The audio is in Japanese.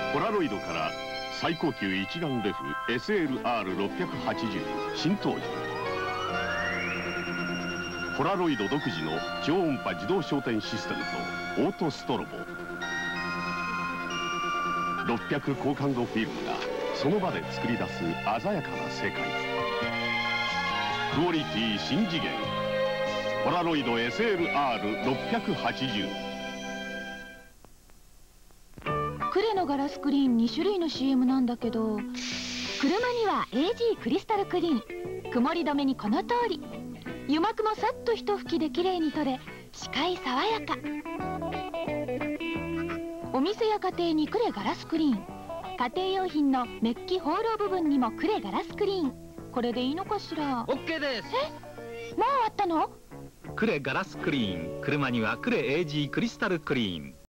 ポラロイドから最高級一眼レフ SLR680 新登場。ポラロイド独自の超音波自動焦点システムとオートストロボ、600高感度フィルムがその場で作り出す鮮やかな世界。クオリティ新次元、ポラロイド SLR680。 クレのガラスクリーン2種類の CM なんだけど、車には AG クリスタルクリーン、曇り止めにこの通り、油膜もさっと一拭きで綺麗に取れ、視界爽やか。お店や家庭にクレガラスクリーン、家庭用品のメッキ放浪部分にもクレガラスクリーン。これでいいのかしら。 OK です。 もう終わったの？ クレガラスクリーン、車にはクレ AG クリスタルクリーン。